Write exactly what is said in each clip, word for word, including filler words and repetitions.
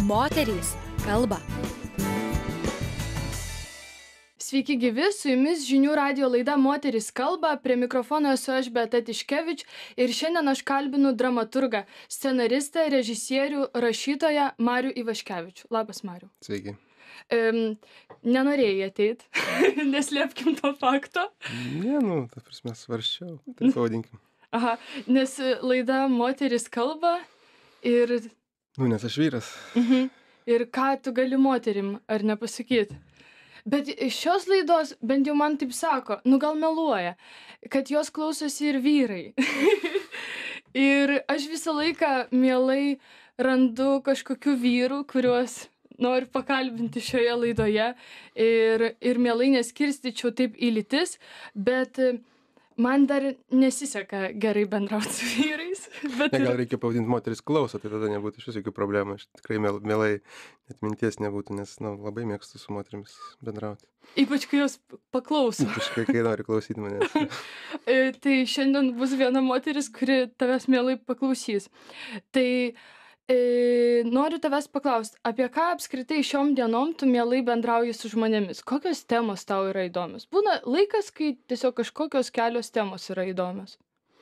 Moterys kalba. Sveiki gyvi, su jumis žinių radijo laida Moterys kalba, prie mikrofono esu aš Beata Tiškevič ir šiandien aš kalbinu dramaturgą, scenaristą, režisierių, rašytoją Marių Ivaškevičių. Labas, Marių. Sveiki. Um, nenorėjai ateit, neslėpkim to fakto. Ne, nu, ta prasme, svarščiau, tai pavadinkim. Aha, nes laida Moterys kalba ir... Nu, nes aš vyras. Mhm. Ir ką tu gali moterim, ar nepasakyti? Bet šios laidos, bent jau man taip sako, nu gal meluoja, kad jos klausosi ir vyrai. Ir aš visą laiką mielai randu kažkokių vyrų, kuriuos noriu pakalbinti šioje laidoje ir, ir mielai neskirstyčiau taip į lytis, bet man dar nesiseka gerai bendrauti su vyrais. Bet ne, gal reikia pavadinti moteris klauso, tai tada nebūtų iš jokių problemų. Aš tikrai mielai net minties nebūtų, nes nu, labai mėgstu su moterimis bendrauti. Ypač, kai jos paklauso. Ypač, kai, kai nori klausyti manęs. Tai šiandien bus viena moteris, kuri tavęs mielai paklausys. Tai e, noriu tavęs paklausti, apie ką apskritai šiom dienom tu mielai bendrauji su žmonėmis? Kokios temos tau yra įdomios? Būna laikas, kai tiesiog kažkokios kelios temos yra įdomios.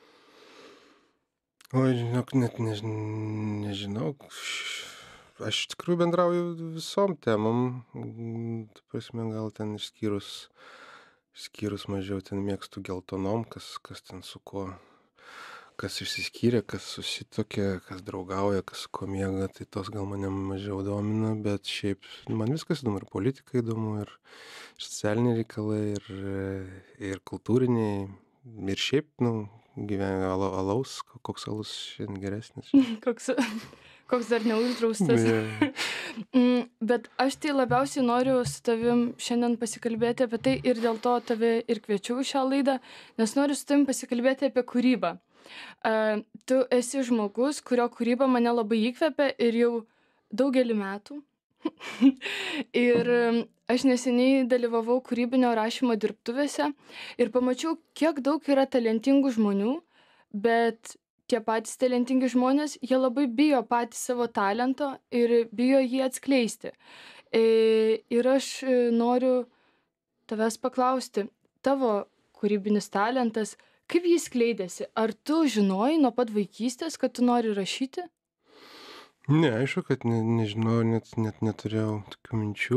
Oi, žinok, net než, nežinau. Aš iš tikrųjų bendrauju visom temom. Tu prasme, gal ten išskyrus, išskyrus mažiau ten mėgstu geltonom, kas, kas ten su kuo, kas išsiskyrė, kas susitokė, kas draugauja, kas ko miega, tai tos gal mane mažiau domina, bet šiaip man viskas įdomu, ir politika įdomu, ir socialiniai reikalai, ir, ir kultūriniai, ir šiaip, nu, gyvenime alaus, koks alus šiandien geresnis. koks, koks dar neuždraustas. Yeah. Bet aš tai labiausiai noriu su tavim šiandien pasikalbėti apie tai ir dėl to tave ir kviečiau į šią laidą, nes noriu su tavim pasikalbėti apie kūrybą. Uh, tu esi žmogus, kurio kūryba mane labai įkvepia ir jau daugelį metų. Ir aš neseniai dalyvavau kūrybinio rašymo dirbtuvėse ir pamačiau, kiek daug yra talentingų žmonių, bet tie patys talentingi žmonės, jie labai bijo patys savo talento ir bijo jį atskleisti. Ir aš noriu tavęs paklausti, tavo kūrybinis talentas, kaip jis skleidėsi? Ar tu žinojai nuo pat vaikystės, kad tu nori rašyti? Ne, aišku, kad ne, nežinau, net, net neturėjau tokių minčių.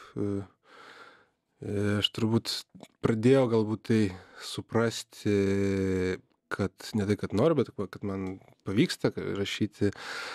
Aš turbūt pradėjau galbūt tai suprasti, kad ne tai, kad noriu, bet kad man pavyksta rašyti,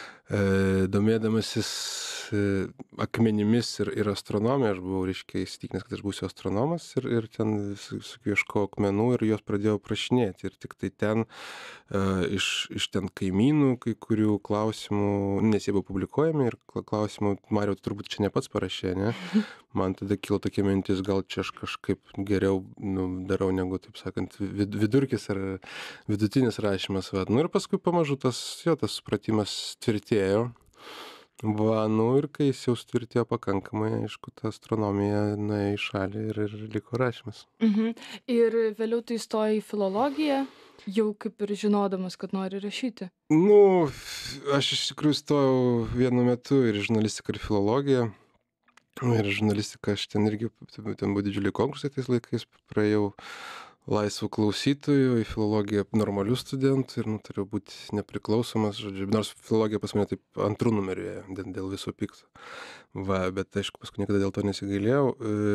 domėdamasis akmenimis ir, ir astronomija. Aš buvau, reiškia, įsitikinęs, kad aš būsiu astronomas ir, ir ten ieškojau akmenų ir juos pradėjau prašinėti. Ir tik tai ten, iš, iš ten kaimynų, kai kurių klausimų, nes jie buvo publikuojami ir klausimų, Mariau, turbūt čia ne pats parašė, ne? Man tada kilo tokia mintis, gal čia aš kažkaip geriau nu, darau negu, taip sakant, vid, vidurkis ar vidutinis rašymas. Va. Nu ir paskui pamažu tas, jo, tas supratimas tvirtėjo. Va, nu ir kai jis jau tvirtėjo pakankamai, aišku, ta astronomija nuėjo į šalį ir, ir liko rašymas. Mhm. Ir vėliau tu įstojai į filologiją, jau kaip ir žinodamas, kad nori rašyti. Nu, aš iš tikrųjų stojau vienu metu ir žurnalistiką, ir filologiją. Ir žurnalistiką aš ten irgi, ten buvo didžiuliai konkursai tais laikais, praėjau laisvų klausytojų, į filologiją normalių studentų ir nutariau būti nepriklausomas, žodžiu, nors filologija pas mane taip antrų numeriu dėl, dėl viso pikto. Va, bet aišku, paskui niekada dėl to nesigailėjau,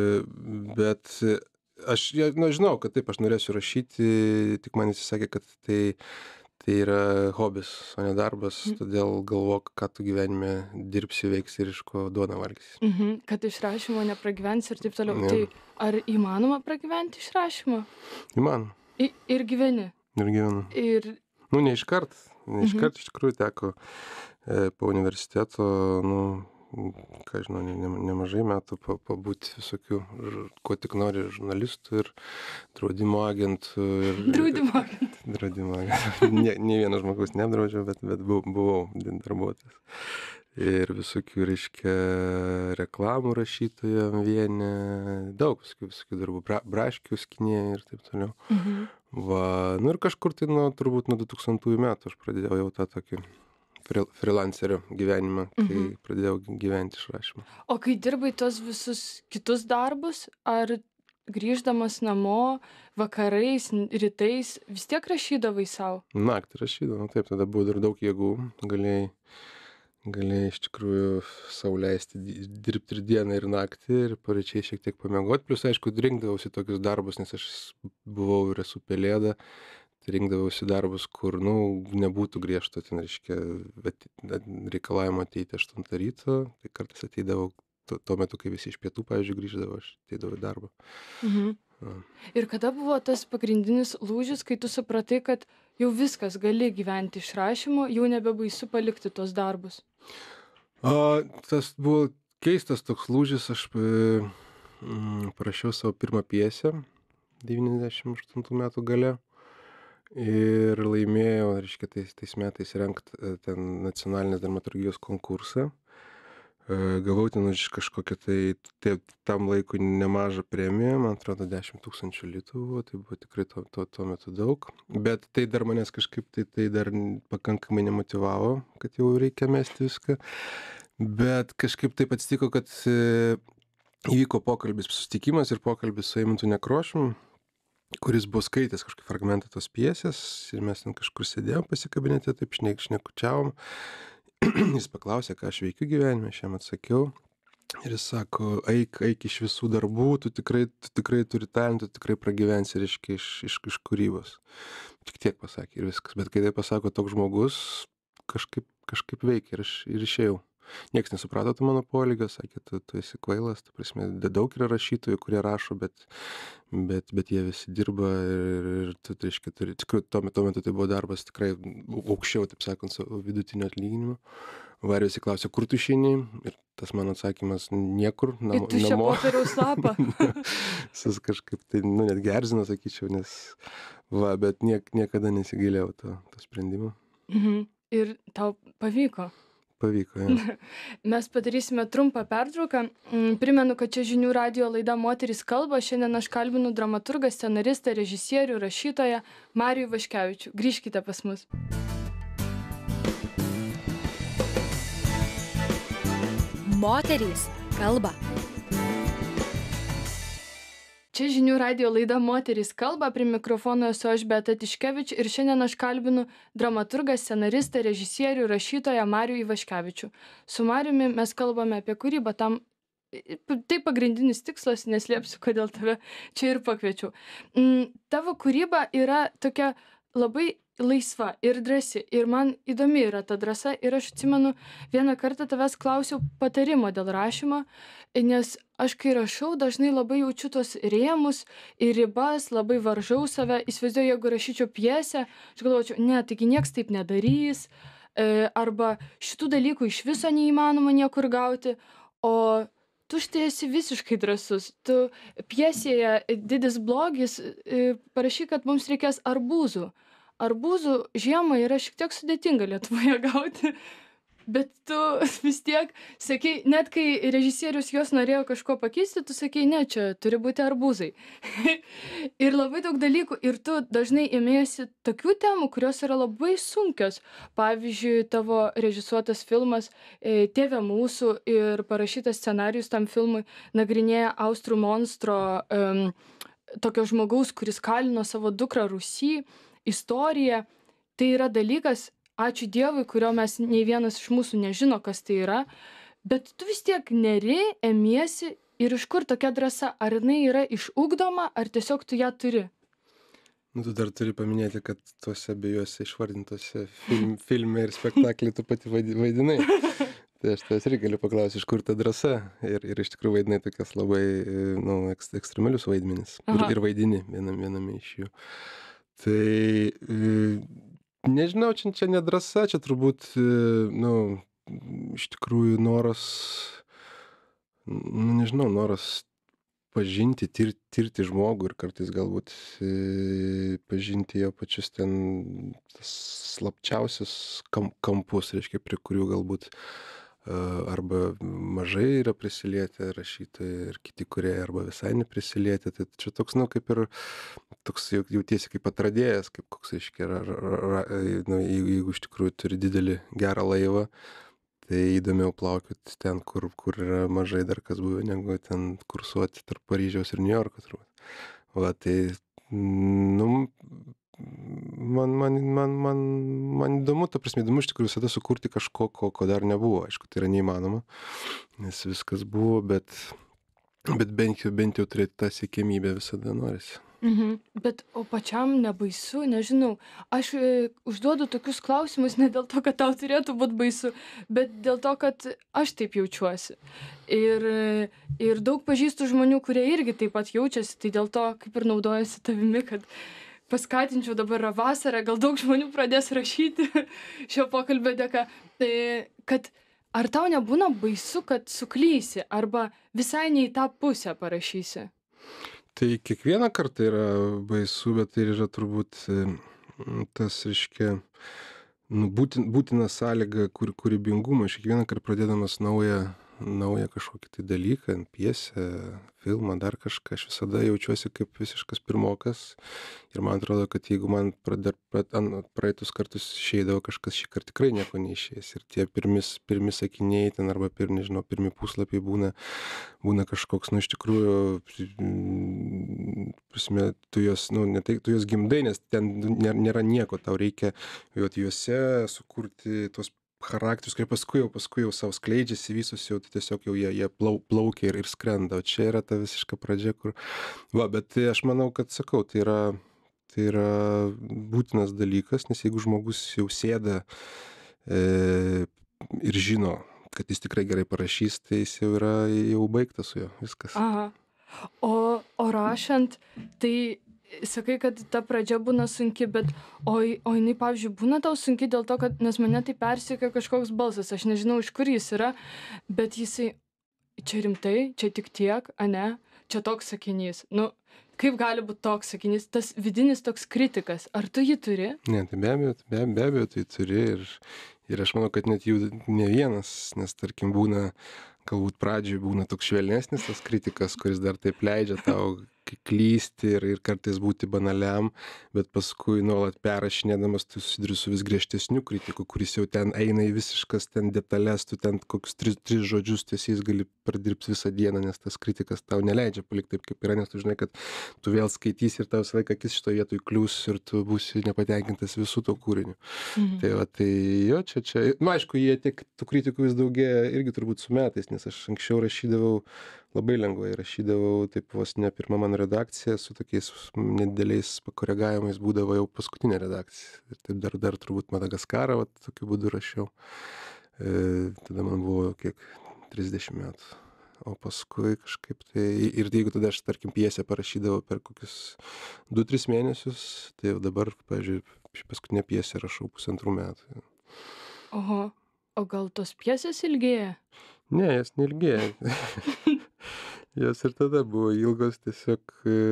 bet aš, na, žinau, kad taip, aš norėsiu rašyti, tik man jis sakė, kad tai, tai yra hobis, o ne darbas, todėl galvok, ką tu gyvenime dirbsi, veiksi ir iš ko duoną valgysi. Mhm, kad iš rašymo nepragyvensi ir taip toliau. Ne. Tai ar įmanoma pragyventi iš rašymo? Įmanoma. I, ir gyveni? Ir gyvenu. Ir... Nu, ne iškart. Ne iškart, Mhm. iš tikrųjų, teko e, po universiteto, nu, ką žinau, ne, ne, nemažai metų pabūti visokių, ko tik nori, žurnalistų ir draudimo agentų. Ir, draudimo agentų. Draudimo agentų. Ne, ne vienas žmogus neapdraudžiau, bet, bet buvau darbuotojas. Ir visokių, reiškia, reklamų rašytojam vienė, daug visokių, visokių darbų, bra, braškių skinėje ir taip toliau. Mhm. Va, nu ir kažkur tai nuo, turbūt nuo du tūkstantųjų metų aš pradėjau jau tą tokį fri frilancerio gyvenimą, kai Mhm. pradėjau gyventi iš rašymo. O kai dirbai tos visus kitus darbus, ar grįždamas namo vakarais, n- rytais vis tiek rašydavai sau? Naktį rašydavau, nu taip, tada buvo dar daug jėgų, galėjai, galėjai iš tikrųjų sau leisti di- dirbti ir dieną, ir naktį, ir paryčiais šiek tiek pamiegoti. Plius, aišku, rinkdavausi tokius darbus, nes aš buvau ir esu pelėda, tai rinkdavausi darbus, kur, nu, nebūtų griežto, ten, reiškia, ati- reikalavimo ateiti aštuntą ryto, tai kartais ateidavau tuo tuo metu, kai visi iš pietų, pavyzdžiui, grįždavo, aš ateidavau į darbą. Mhm. Jo. Ir kada buvo tas pagrindinis lūžis, kai tu supratai, kad jau viskas, gali gyventi iš rašymo, jau nebebaisu palikti tuos darbus? A, tas buvo keistas toks lūžis, aš e, mm, parašiau savo pirmą pjesę devyniasdešim aštuntų metų gale ir laimėjau, reiškia, tais, tais metais rengt e, ten nacionalinės dramaturgijos konkursą. E, Gavau ten už kažkokią tai, tai tam laikui nemažą premiją, man atrodo, dešimt tūkstančių litų buvo, tai buvo tikrai tuo, tuo, tuo metu daug. Bet tai dar manęs kažkaip, tai, tai dar n- pakankamai nemotyvavo, kad jau reikia mesti viską. Bet kažkaip taip atsitiko, kad e, įvyko pokalbis, susitikimas ir pokalbis su Eimuntu Nekrošium, kuris buvo skaitęs kažkokį fragmentą tos pjesės ir mes ten kažkur sėdėjom pasikabinete, taip šnek, šnekučiavom. Jis paklausė, ką aš veikiu gyvenime, aš jam atsakiau. Ir jis sako, eik, eik iš visų darbų, tu tikrai, tu tikrai turi talentą, tu tikrai pragyvensi, reiškia, iš, iš, iš kūrybos. Tik tiek pasakė ir viskas. Bet kai tai pasako toks žmogus, kažkaip, kažkaip veikia ir aš ir išėjau. Niekas nesuprato to mano poelgio, sakė, tu, tu esi kvailas, ta prasme, da- daug yra rašytojų, kurie rašo, bet, bet, bet jie visi dirba ir, ir tu, tai reiškia, turi, tikrai, tuo metu, tuo metu tai buvo darbas tikrai aukščiau, taip sakant, savo vidutinio atlyginimo. Varė visi klausė, kur tu išeini? Ir tas mano atsakymas, niekur, Į namo. tuščią namo. popieriaus lapą. Sus kažkaip tai, nu, net gerzino, sakyčiau, nes, va, bet niek, niekada nesigailėjau to, to sprendimo. Mhm. Ir tau pavyko. Pavyko, jo. Mes padarysime trumpą pertrauką. Mm, Primenu, kad čia žinių radio laida Moterys kalba. Šiandien aš kalbinu dramaturgą, scenaristą, režisierių, rašytoją Marių Ivaškevičių. Grįžkite pas mus. Moterys kalba. Čia žinių radio laida Moterys kalba. Prie mikrofono esu aš Beata Tiškevič ir šiandien aš kalbinu dramaturgą, scenaristą, režisierių, rašytoją Marių Ivaškevičių. Su Mariumi mes kalbame apie kūrybą. Tam tai pagrindinis tikslas, neslėpsiu, kodėl tave čia ir pakviečiau. Mm, Tavo kūryba yra tokia labai laisva ir drąsi. Ir man įdomi yra ta drąsa. Ir aš atsimenu, vieną kartą tavęs klausiau patarimo dėl rašymo, nes aš kai rašau, dažnai labai jaučiu tos rėmus ir ribas, labai varžau save. Įsivaizduoju, jeigu rašyčiau pjesę, aš galvočiau, ne, taigi nieks taip nedarys, e, arba šitų dalykų iš viso neįmanoma niekur gauti. O tu štai esi visiškai drąsus. Tu pjesėje Didis blogis e, parašy, kad mums reikės arbūzų. Arbūzų žiemą yra šiek tiek sudėtinga Lietuvoje gauti, bet tu vis tiek sakai, net kai režisierius juos norėjo kažko pakeisti, tu sakai, ne, čia turi būti arbūzai. Ir labai daug dalykų. Ir tu dažnai ėmėsi tokių temų, kurios yra labai sunkios. Pavyzdžiui, tavo režisuotas filmas e, Tėve mūsų ir parašytas scenarijus tam filmui nagrinėja austrų monstro, um, tokio žmogaus, kuris kalino savo dukrą Rusy, istoriją. Tai yra dalykas, ačiū Dievui, kurio mes nei vienas iš mūsų nežino, kas tai yra, bet tu vis tiek neri, emiesi ir iš kur tokia drąsa, ar jinai yra išugdoma, ar tiesiog tu ją turi? Nu, tu dar turi paminėti, kad tuose abiejose išvardintose film, filme ir spektaklį tu pati vaidi- vaidinai. Tai aš tavęs irgi galiu paklausyti, iš kur ta drąsa. Ir, ir iš tikrųjų vaidinai tokias labai, e, nu, eks, ekstremalius vaidmenis. Ir, Aha. ir vaidini vienam, viename iš jų. Tai e, nežinau, čia, čia nedrąsa, čia turbūt, e, nu, iš tikrųjų noras, nu, nežinau, noras pažinti, tir, tirti žmogų ir kartais galbūt e, pažinti jo pačius ten tas slapčiausius kam, kampus, reiškia, prie kurių galbūt arba mažai yra prisilietę rašytojai ir kiti kūrėjai, arba visai neprisilietę. Tai čia toks, nu, kaip ir toks jau jautiesi kaip atradėjas, kaip koks, aiškiai, nu, jeigu, jeigu iš tikrųjų turi didelį gerą laivą, tai įdomiau plaukioti ten, kur, kur yra mažai dar kas buvę, negu ten kursuoti tarp Paryžiaus ir Niujorko turbūt. Va, tai, nu, man, man, man, man, man įdomu, ta prasme, įdomu iš tikrųjų visada sukurti kažko, ko, ko dar nebuvo. Aišku, tai yra neįmanoma, nes viskas buvo, bet, bet bent jau, bent jau turėti tą siekimybę visada norisi. Mhm. Bet o pačiam nebaisu, nežinau, aš e, užduodu tokius klausimus ne dėl to, kad tau turėtų būti baisu, bet dėl to, kad aš taip jaučiuosi. Ir, e, ir daug pažįstu žmonių, kurie irgi taip pat jaučiasi, tai dėl to kaip ir naudojasi tavimi, kad paskatinčiau, dabar yra vasara, gal daug žmonių pradės rašyti šio pokalbio dėka, tai kad ar tau nebūna baisu, kad suklysi arba visai ne į tą pusę parašysi? Tai kiekvieną kartą yra baisu, bet tai yra turbūt tas, reiškia, nu, būtin, būtina sąlyga kur, kūrybingumo. Aš kiekvieną kartą pradėdamas naują, naują kažkokį tai dalyką, piesę, filmą, dar kažką, aš visada jaučiuosi kaip visiškas pirmokas. Ir man atrodo, kad jeigu man pradar, praeitus kartus išeidavo kažkas, šį kartą tikrai nieko neišės. Ir tie pirmis, pirmi sakiniai ten arba pirmi, nežinau, pirmi puslapiai būna, būna kažkoks, nu, iš tikrųjų, prasme, tu jos, nu, ne tai, tu jos gimdai, nes ten nėra, nėra nieko, tau reikia juose sukurti tos charakterius, kurie paskui jau, paskui jau savo skleidžiasi visus, jau tai tiesiog jau jie, jie plau, plaukia ir, ir skrenda. O čia yra ta visiška pradžia, kur... Va, bet tai aš manau, kad sakau, tai yra, tai yra būtinas dalykas, nes jeigu žmogus jau sėda e, ir žino, kad jis tikrai gerai parašys, tai jis jau yra jau baigtas su juo, viskas. Aha. O, o rašant, tai... Sakai, kad ta pradžia būna sunki, bet o, o jinai, pavyzdžiui, būna tau sunki dėl to, kad, nes mane tai persiekia kažkoks balsas, aš nežinau, iš kur jis yra, bet jisai, čia rimtai, čia tik tiek, ane, čia toks sakinys. Nu, kaip gali būti toks sakinys, tas vidinis toks kritikas, ar tu jį turi? Ne, tai be abejo, be, be abejo, tai turi ir, ir aš manau, kad net jų ne vienas, nes tarkim būna, galbūt pradžioj būna toks švelnesnis tas kritikas, kuris dar taip leidžia tau klysti ir, ir kartais būti banaliam, bet paskui nuolat perrašinėdamas tu susiduri su vis griežtesniu kritiku, kuris jau ten eina į visiškas ten detalės, tu ten kokius tris, tris žodžius tiesiais gali pradirbti visą dieną, nes tas kritikas tau neleidžia palikti taip, kaip yra, nes tu žinai, kad tu vėl skaitysi ir tau visą laiką akis šitoje vietoje klius ir tu būsi nepatenkintas visų to kūriniu. Mhm. Tai va, tai jo, čia, čia, nu aišku, jie tiek tų kritikų vis daugėja irgi turbūt su metais, nes aš anksčiau rašydavau labai lengvai, rašydavau taip vos ne pirma mano redakcija, su tokiais nedideliais pakoregavimais būdavo jau paskutinė redakcija. Ir taip dar, dar turbūt Madagaskarą, va, tokiu būdu rašiau. E, tada man buvo kiek trisdešimt metų. O paskui kažkaip tai, ir jeigu tada aš, tarkim, pjesę parašydavau per kokius du tris mėnesius, tai jau dabar, pavyzdžiui, paskutinę pjesę rašau pusantrų metų. Oho, o gal tos pjesės ilgėja? Ne, jas neilgėja. Jos ir tada buvo ilgos, tiesiog,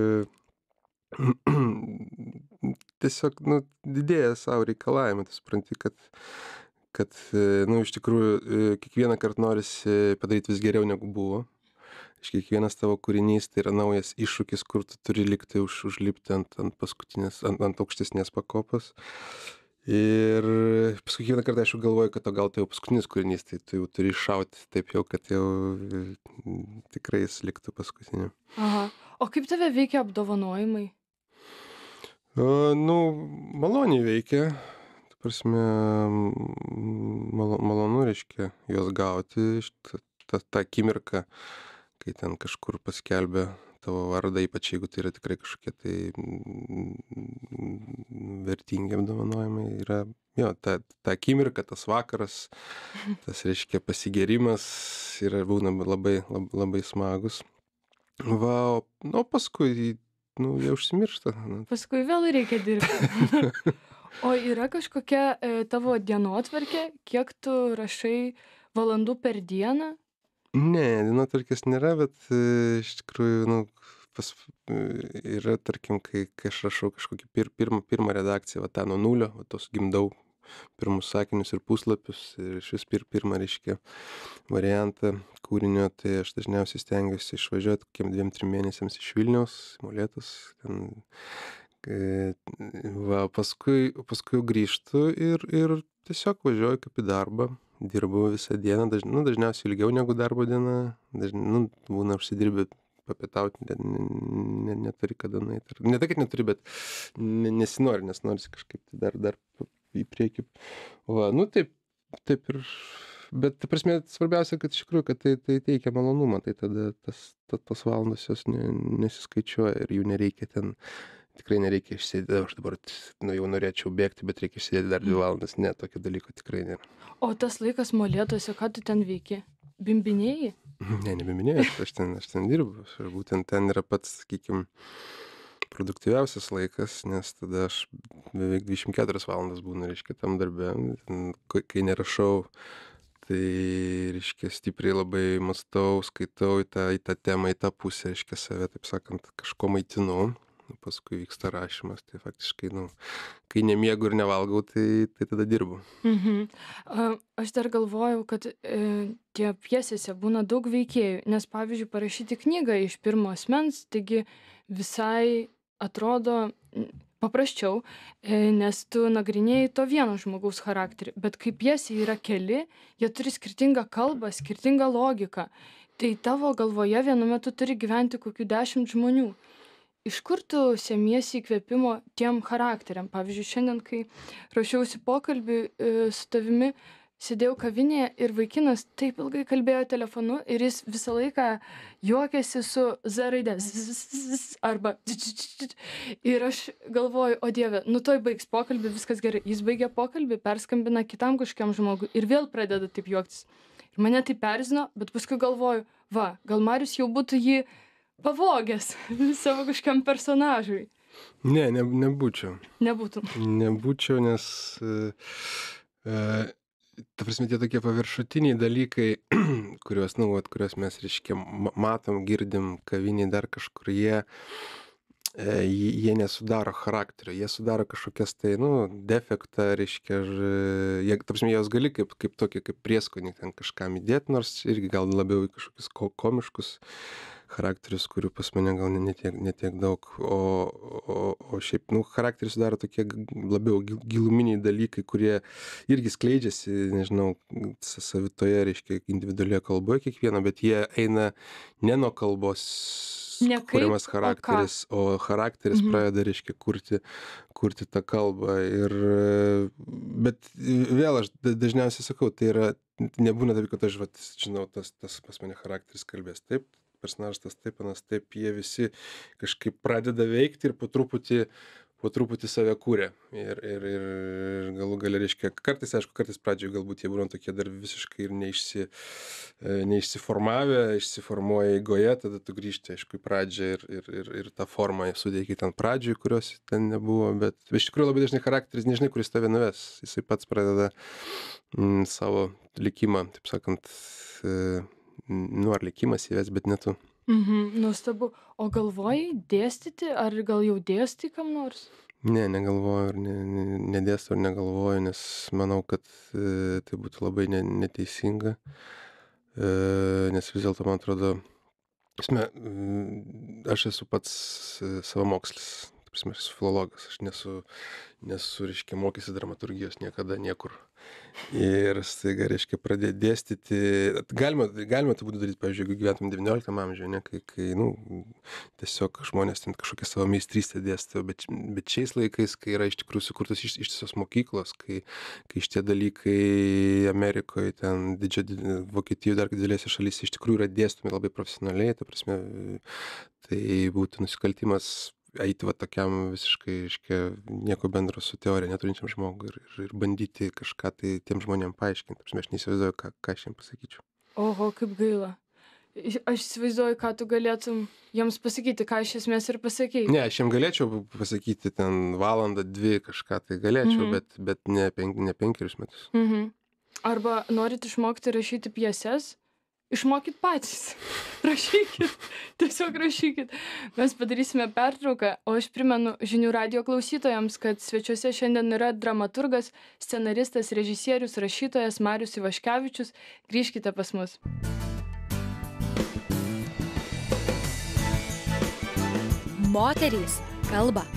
tiesiog, nu, didėja savo reikalavimą, tu supranti, kad, kad, nu, iš tikrųjų, kiekvieną kartą norisi padaryti vis geriau negu buvo. Iš kiekvienas tavo kūrinys tai yra naujas iššūkis, kur tu turi likti už, užlipti ant, ant paskutinės, ant, ant aukštesnės pakopos. Ir paskui kiekvieną kartą aš jau galvoju, kad o gal tai jau paskutinis kūrinys, tai tu jau turi iššauti taip jau, kad jau tikrai jis liktų paskutiniu. Aha. O kaip tave veikia apdovanojimai? O, nu, maloniai veikia. Ta prasme, mal, malonu, reiškia, juos gauti. Ta, ta akimirka, kai ten kažkur paskelbia tavo vardą, ypač jeigu tai yra tikrai kažkokie tai vertingi apdovanojimai, yra, jo, ta, ta akimirka, tas vakaras, tas, reiškia, pasigėrimas yra būna labai, labai, labai smagus. Va, o, o paskui, nu, jie užsimiršta. Paskui vėl reikia dirbti. O yra kažkokia e, tavo dienotvarkė, kiek tu rašai valandų per dieną? Ne, dienotvarkės nėra, bet e, iš tikrųjų, nu, pas, yra, tarkim, kai, kai aš rašau kažkokį pir, pirmą, pirmą redakciją, va tą nuo nulio, va tos gimdau pirmus sakinius ir puslapius ir išvis pir pirmą, reiškia, variantą kūrinio, tai aš dažniausiai stengiuosi išvažiuot kokiem dviem trim mėnesiams iš Vilniaus, į Molėtus, ten, e, va, paskui paskui jau grįžtu ir ir tiesiog važiuoju kaip į darbą, dirbu visą dieną, daž nu, dažniausiai ilgiau negu darbo diena, daž nu, būna užsidirbi papietaut, ne ne neturi kada nueit. Ne tai, kad neturi, bet ne nesinori, nes norisi kažkaip tai dar dar į priekį. Va, nu taip taip ir bet ta prasme svarbiausia, kad iš tikrųjų, kad tai tai teikia malonumą, tai tada tas ta tos valandos jos ne nesiskaičiuoja ir jų nereikia ten tikrai nereikia išsėdėt, aš dabar nu, jau norėčiau bėgti, bet reikia išsėdėti dar dvi valandas. Ne, tokio dalyko tikrai nėra. O tas laikas Molėtuose, ką tu ten veiki? Bimbinėji? Ne, nebiminėjau, aš ten, aš ten dirbu. Ir būtent ten yra pats, sakykim, produktyviausias laikas, nes tada aš beveik dvidešimt keturias valandas būnu, reiškia, tam darbe. Ten, kai nerašau, tai, reiškia, stipriai labai mąstau, skaitau į tą, į tą temą, į tą pusę, reiškia, save, taip sakant, kažko maitinu. Paskui vyksta rašymas, tai faktiškai, nu, kai nemiegu ir nevalgau, tai, tai tada dirbu. Mhm. A, aš dar galvojau, kad e, tie pjesėse būna daug veikėjų, nes pavyzdžiui, parašyti knygą iš pirmo asmens, taigi visai atrodo m, paprasčiau, e, nes tu nagrinėjai to vieno žmogaus charakterį, bet kai pjesė yra keli, jie turi skirtingą kalbą, skirtingą logiką, tai tavo galvoje vienu metu turi gyventi kokių dešimt žmonių. Iš kur tu semiesi įkvėpimo tiem charakteriam? Pavyzdžiui, šiandien, kai ruošiausi pokalbį e, su tavimi, sėdėjau kavinėje ir vaikinas taip ilgai kalbėjo telefonu ir jis visą laiką juokėsi su Z raide. Arba ir aš galvoju, o Dieve, nu toj baigs pokalbį, viskas gerai. Jis baigia pokalbį, perskambina kitam kažkokiam žmogui ir vėl pradeda taip juoktis. Ir mane tai perzino, bet paskui galvoju, va, gal Marius jau būtų jį pavogęs savo kažkam personažui. Ne, ne nebūčiau. Nebūtų. Nebūčiau, nes e, e, ta prasme, tie tokie paviršutiniai dalykai, kuriuos, nu, vat, kuriuos mes, reiškia, matom, girdim, kaviniai dar kažkur, jie, e, jie nesudaro charakterio, jie sudaro kažkokias tai, nu, defektą, reiškia, jie, ta prasme, jos gali kaip, kaip tokį, kaip prieskonį ten kažkam įdėti, nors irgi gal labiau į kažkokius ko, komiškus charakterius, kurių pas mane gal ne tiek, ne tiek daug, o, o, o šiaip, nu, charakterį sudaro tokie labiau giluminiai dalykai, kurie irgi skleidžiasi, nežinau, savitoje, reiškia, individualioje kalboje kiekvieno, bet jie eina ne nuo kalbos Ne kaip, kuriamas charakteris, o, o charakteris Mhm. pradeda, reiškia, kurti, kurti tą kalbą. Ir, bet vėl aš da- dažniausiai sakau, tai yra, nebūna taip, kad aš, vat, žinau, tas, tas pas mane charakteris kalbės taip, personažas tas taip, anas taip, jie visi kažkaip pradeda veikti ir po truputį, po truputį save kūrė. Ir, ir, ir galų gale, reiškia, kartais, aišku, kartais pradžioje galbūt jie būna tokie dar visiškai ir neišsi, e, neišsiformavę, išsiformuoja eigoje, tada tu grįžti, aišku, į pradžią ir, ir, ir, ir tą formą sudėki ten pradžioj, kurios ten nebuvo, bet iš tikrųjų labai dažnai charakteris nežinai, kuris tave nuves. Jisai pats pradeda mm, savo likimą, taip sakant, e, nu, ar likimas įves, bet ne tu. Mhm, nuostabu. O galvojai dėstyti, ar gal jau dėstai kam nors? Ne, negalvoju ir ne, ne, nedėstau ir negalvoju, nes manau, kad e, tai būtų labai ne, neteisinga, e, nes vis dėlto, man atrodo, prasme, mm, aš esu pats e, savamokslis, ta prasme, aš esu filologas, aš nesu, nesu, reiškia, mokėsi dramaturgijos niekada niekur. Ir staiga, reiškia, pradėti dėstyti, galima, galima tai būtų daryti, pavyzdžiui, jeigu gyventum devynioliktam amžiuje, ne, kai, kai, nu, tiesiog žmonės ten kažkokią savo meistrystę dėsto, bet, bet šiais laikais, kai yra iš tikrųjų sukurtos iš, ištisos mokyklos, kai, kai šitie dalykai Amerikoje, ten didžioje Vokietijoje, dar didelėse šalyse iš tikrųjų yra dėstomi labai profesionaliai, ta prasme, tai būtų nusikaltimas eiti va tokiam visiškai, reiškia, nieko bendro su teorija neturinčiam žmogui ir, ir, ir bandyti kažką tai tiem žmonėm paaiškinti. Ta prasme, aš neįsivaizduoju, ką, ką aš jiem pasakyčiau. Oho, kaip gaila. Iš- Aš įsivaizduoju, ką tu galėtum jiems pasakyti, ką iš esmės ir pasakei. Ne, aš jiem galėčiau pasakyti ten valandą, dvi kažką tai galėčiau, Mhm. bet, bet ne, pen, ne penkerius metus. Mhm. Arba norit išmokti rašyti pjeses, išmokit patys. Rašykit, tiesiog rašykit. Mes padarysime pertrauką, o aš primenu žinių radijo klausytojams, kad svečiuose šiandien yra dramaturgas, scenaristas, režisierius, rašytojas Marius Ivaškevičius. Grįžkite pas mus. Moterys kalba.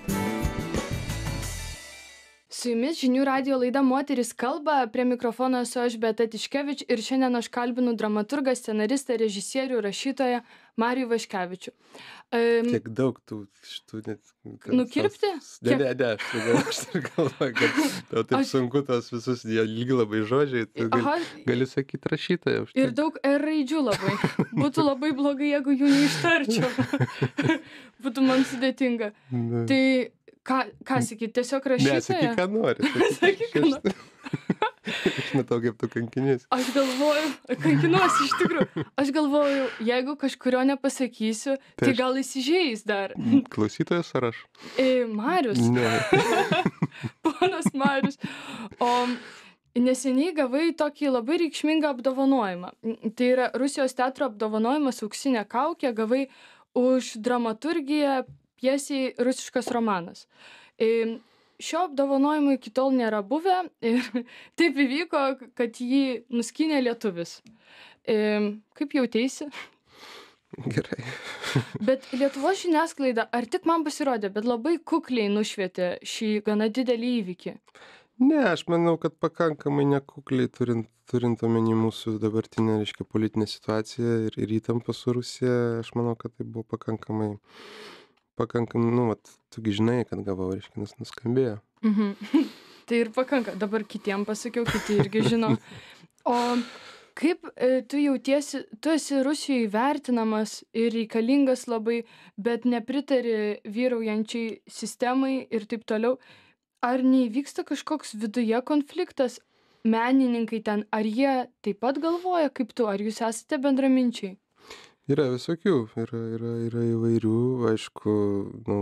Su jumis žinių radijo laida Moterys kalba, prie mikrofono esu aš Beata Tiškevič ir šiandien aš kalbinu dramaturgą, scenaristą, režisierių, rašytoją Marių Ivaškevičių. Um, Kiek daug tų šitų net... Nukirpti? Ne, ne, ne, aš tai gal- aš tai galvoju, kad tau taip Aš- sunku tos visus, jie lygi labai žodžiai, tu gali, aha, gali sakyti rašytoją. už ir tai. daug R raidžių labai. Būtų labai blogai, jeigu jų neištarčiau. Būtų man sudėtinga. Na. Tai ką, ką sakyt, tiesiog Ne, sakyk, rašytoja? ką nori. Sakyk, ką nori. Aš matau, kaip tu kankinys. Aš galvoju, kankinuosi iš tikrųjų. Aš galvoju, jeigu kažkurio nepasakysiu, tai Tai aš- gal įsižeis dar. Klausytojas ar aš? E, Marius, Ne. ponas Marius. O neseniai gavai tokį labai reikšmingą apdovanojimą. Tai yra Rusijos teatro apdovanojimas Auksinė kaukė, gavai už dramaturgiją pjesiai Rusiškas romanas. E, Šio apdovanojimo iki tol nėra buvę ir taip įvyko, kad jį nuskynė lietuvis. E, Kaip jauteisi? Gerai. Bet Lietuvos žiniasklaida, ar tik man pasirodė, bet labai kukliai nušvietė šį gana didelį įvykį. Ne, aš manau, kad pakankamai nekukliai turint, turint omeny mūsų dabartinę, reiškia, politinę situaciją ir, ir įtampą su Rusija, aš manau, kad tai buvo pakankamai, pakankamai, nu, vat, tugi žinai, kad gavau, reiškia, nes nuskambėjo. Mhm. Tai ir pakanka. Dabar kitiem pasakiau, kiti irgi žino. O kaip e, tu jautiesi, tu esi Rusijoje vertinamas ir reikalingas labai, bet nepritari vyraujančiai sistemai ir taip toliau. Ar neįvyksta kažkoks viduje konfliktas? Menininkai ten, ar jie taip pat galvoja kaip tu, ar jūs esate bendraminčiai? Yra visokių, yra, yra, yra įvairių, aišku, nu,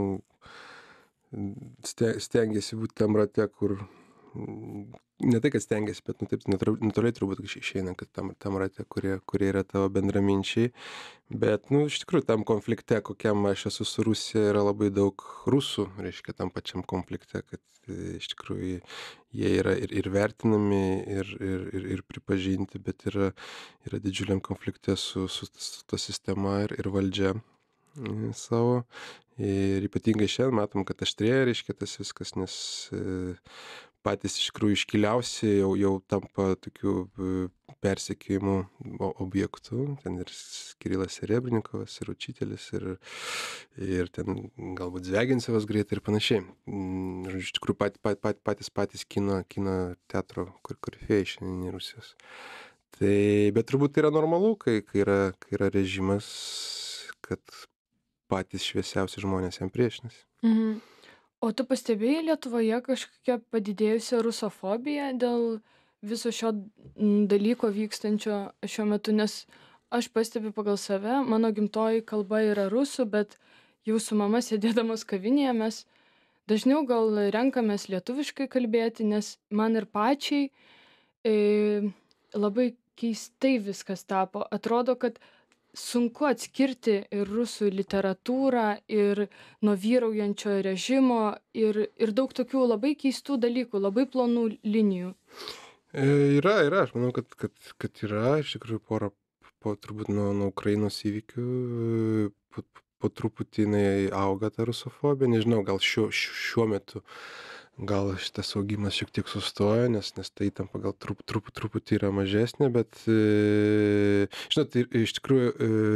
ste- stengiasi būti tam rate, kur, mm, ne tai, kad stengiasi, bet, nu, taip, natūra- natūraliai turbūt iš- išeina, kad tam, tam rate, kurie, kurie yra tavo bendraminčiai, bet, nu, iš tikrųjų, tam konflikte, kokiam aš esu su Rusija, yra labai daug rusų, reiškia, tam pačiam konflikte, kad e, iš tikrųjų jie yra ir, ir vertinami, ir, ir, ir, ir pripažinti, bet yra, yra didžiuliam konflikte su, su, su ta sistema ir, ir valdžia e, savo. Ir ypatingai šiandien matom, kad aštrėja, reiškia, tas viskas, nes e, patys iš tikrųjų iškiliausi jau, jau tampa tokių e, persekiojimų o- objektų. Ten ir Kirilas Serebrnikovas, ir Učitelis, ir, ir ten galbūt Zviagincevas greitai ir panašiai. Mm, Iš tikrųjų pat, pat, pat, patys patys kino, kino teatro kur, korifėjai šiandien Rusijos. Tai, bet turbūt tai yra normalu, kai, kai, yra, kai yra režimas, kad patys šviesiausi žmonės jam priešinasi. Mhm. O tu pastebėjai Lietuvoje kažkokią padidėjusią rusofobiją dėl viso šio mm, dalyko vykstančio šiuo metu, nes aš pastebiu pagal save, mano gimtoji kalba yra rusų, bet jau su mama sėdėdamos kavinėje mes dažniau gal renkamės lietuviškai kalbėti, nes man ir pačiai e, labai keistai viskas tapo. Atrodo, kad sunku atskirti ir rusų literatūrą, ir nuo vyraujančio režimo, ir, ir daug tokių labai keistų dalykų, labai plonų linijų. E, yra, yra, aš manau, kad, kad, kad yra, iš tikrųjų, porą, po turbūt nuo, nuo Ukrainos įvykių, e, po, po truputį jinai auga ta rusofobija, nežinau, gal šiuo, šiuo metu, gal šitas augimas šiek tiek sustoja, nes, nes tai įtampa gal trup, trup, truputį yra mažesnė, bet, e, žinot, tai iš tikrųjų,